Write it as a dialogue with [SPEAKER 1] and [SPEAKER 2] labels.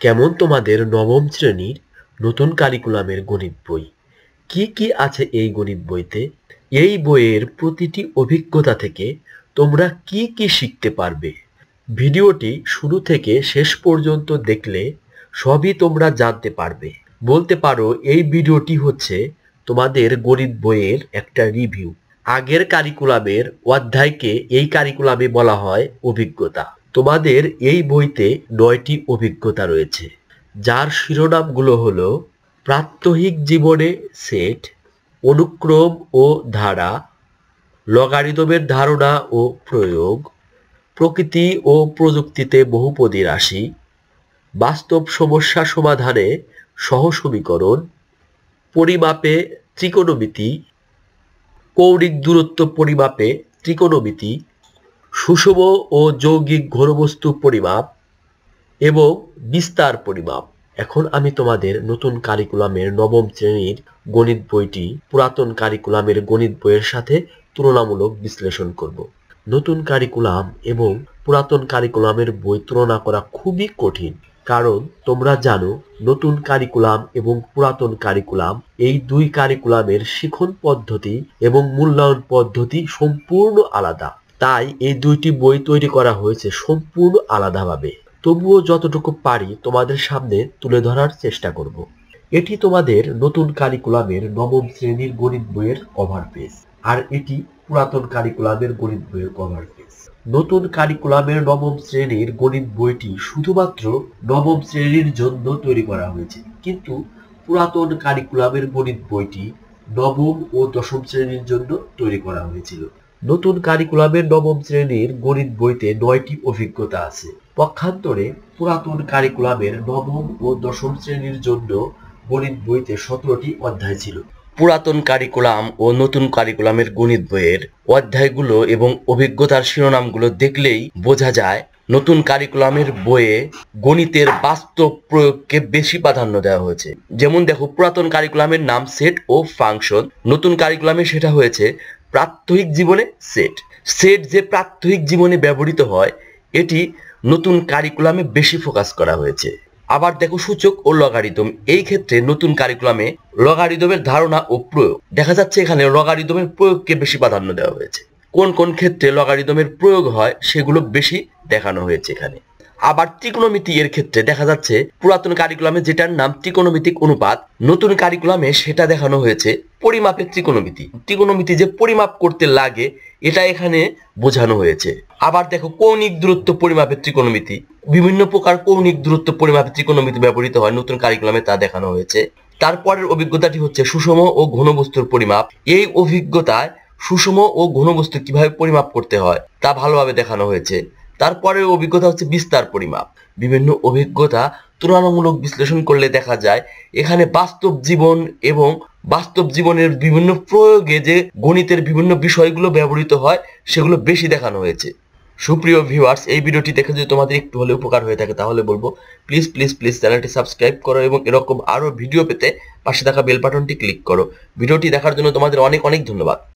[SPEAKER 1] কেমন তোমাদের নবম শ্রেণীর নতুন কারিকুলামের গণিত বই? কি কি আছে এই গণিত বইতে? এই বইয়ের প্রতিটি অভিজ্ঞতা থেকে তোমরা কি কি শিখতে পারবে? ভিডিওটি শুরু থেকে শেষ পর্যন্ত দেখলে সবই তোমরা জানতে পারবে। বলতে পারো এই ভিডিওটি হচ্ছে তোমাদের গণিত বইয়ের একটা রিভিউ। আগের কারিকুলামের অধ্যায়কে এই কারিকুলামে বলা হয় অভিজ্ঞতা। তোমাদের এই বইতে 9টি অভিজ্ঞতা রয়েছে, যার শিরোনামগুলো হলো প্রাত্যহিক জীবনে সেট, অনুক্রম ও ধারা, লগারিদমের ধারণা ও প্রয়োগ, প্রকৃতি ও প্রযুক্তিতে বহুপদী রাশি, বাস্তব সমস্যা সমাধানে সহসমীকরণ, পরিমাপে ত্রিকোণমিতি, কৌণিক দূরত্ব পরিমাপে ত্রিকোণমিতি, সুষম ও যৌগিক ঘনবস্তু পরিমাপ এবং বিস্তার পরিমাপ। এখন আমি তোমাদের নতুন কারিকুলামের নবম শ্রেণীর গণিত বইটি পুরাতন কারিকুলামের গণিত বইয়ের সাথে তুলনামূলক বিশ্লেষণ করব। নতুন কারিকুলাম এবং পুরাতন কারিকুলামের বই তুলনা করা খুবই কঠিন, কারণ তোমরা জানো নতুন কারিকুলাম এবং পুরাতন কারিকুলাম এই দুই কারিকুলামের শিখন পদ্ধতি এবং মূল্যায়ন পদ্ধতি সম্পূর্ণ আলাদা। তাই এই দুইটি বই তৈরি করা হয়েছে সম্পূর্ণ আলাদাভাবে। তবুও যতটুকু পারি তোমাদের সামনে তুলে ধরার চেষ্টা করব। এটি তোমাদের নতুন কারিকুলামের নবম শ্রেণীর গণিত বইয়ের কভার পেজ, আর এটি পুরাতন কারিকুলামের গণিত বইয়ের কভার পেজ। নতুন কারিকুলামের নবম শ্রেণীর গণিত বইটি শুধুমাত্র নবম শ্রেণীর জন্য তৈরি করা হয়েছে, কিন্তু পুরাতন কারিকুলামের গণিত বইটি নবম ও দশম শ্রেণীর জন্য তৈরি করা হয়েছিল। নতুন কারিকুলামের নবম শ্রেণীর গণিত বইতে 9টি অভিজ্ঞতা আছে। পক্ষান্তরে পুরাতন কারিকুলামের নবম ও দশম শ্রেণীর জন্য গণিত বইতে 17টি অধ্যায় ছিল। পুরাতন কারিকুলাম ও নতুন কারিকুলামের গণিত বইয়ের অধ্যায়গুলো এবং অভিজ্ঞতার শিরোনামগুলো দেখলেই বোঝা যায় নতুন কারিকুলামের বইয়ে গণিতের বাস্তব প্রয়োগকে বেশি প্রাধান্য দেওয়া হয়েছে। যেমন দেখো, পুরাতন কারিকুলামের নাম সেট ও ফাংশন, নতুন কারিকুলামে সেটা হয়েছে প্রাত্যহিক জীবনে সেট। সেট যে প্রাত্যহিক জীবনে ব্যবহৃত হয়, এটি নতুন কারিকুলামে বেশি ফোকাস করা হয়েছে। আবার দেখো, সূচক ও লগারিদম, এই ক্ষেত্রে নতুন কারিকুলামে লগারিদমের ধারণা ও প্রয়োগ দেখা যাচ্ছে। এখানে লগারিদমের প্রয়োগকে বেশি প্রাধান্য দেওয়া হয়েছে। কোন কোন ক্ষেত্রে লগারিদমের প্রয়োগ হয় সেগুলো বেশি দেখানো হয়েছে এখানে। আবার ত্রিকোণমিতি এর ক্ষেত্রে দেখা যাচ্ছে পুরাতন কারিকুলামে যেটার নাম ত্রিকোণমিতিক অনুপাত, নতুন কারিকুলামে সেটা দেখানো হয়েছে পরিমাপের ত্রিকোণমিতি। ত্রিকোণমিতি যে পরিমাপ করতে লাগে এটা এখানে বোঝানো হয়েছে। আবার দেখো, কৌণিক দূরত্ব পরিমাপের ত্রিকোণমিতি, বিভিন্ন প্রকার কৌণিক দূরত্ব পরিমাপের ত্রিকোণমিতি ব্যবহৃত হয় নতুন কারিকুলামে, তা দেখানো হয়েছে। তারপরের অভিজ্ঞতাটি হচ্ছে সুষম ও ঘনবস্তুর পরিমাপ। এই অভিজ্ঞতায় সুষম ও ঘনবস্তু কিভাবে পরিমাপ করতে হয় তা ভালোভাবে দেখানো হয়েছে। তারপরের অভিজ্ঞতা হচ্ছে বিস্তার পরিমাপ। বিভিন্ন অভিজ্ঞতা তুলনামূলক বিশ্লেষণ করলে দেখা যায় এখানে বাস্তব জীবন এবং বাস্তব জীবনের বিভিন্ন প্রয়োগে যে গণিতের বিভিন্ন বিষয়গুলো ব্যবহৃত হয় সেগুলো বেশি দেখানো হয়েছে। সুপ্রিয় ভিউয়ার্স, এই ভিডিওটি দেখে যদি তোমাদের একটু হলে উপকার হয়ে থাকে তাহলে বলবো প্লিজ প্লিজ প্লিজ চ্যানেলটি সাবস্ক্রাইব করো এবং এরকম আরো ভিডিও পেতে পাশে থাকা বেল বাটনটি ক্লিক করো। ভিডিওটি দেখার জন্য তোমাদের অনেক অনেক ধন্যবাদ।